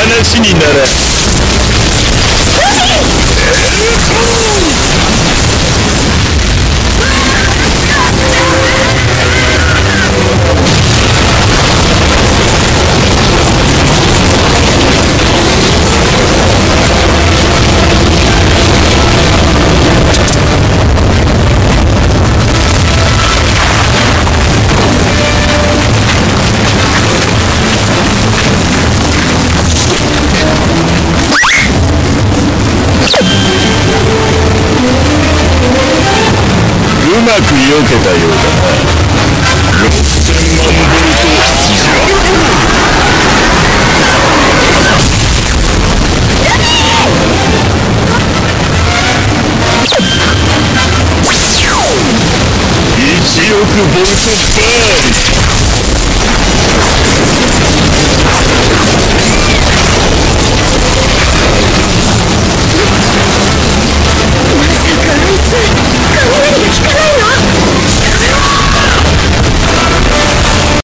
話にならん。うまく避けたようだな。6000万ボルトジャンプ。1億ボルト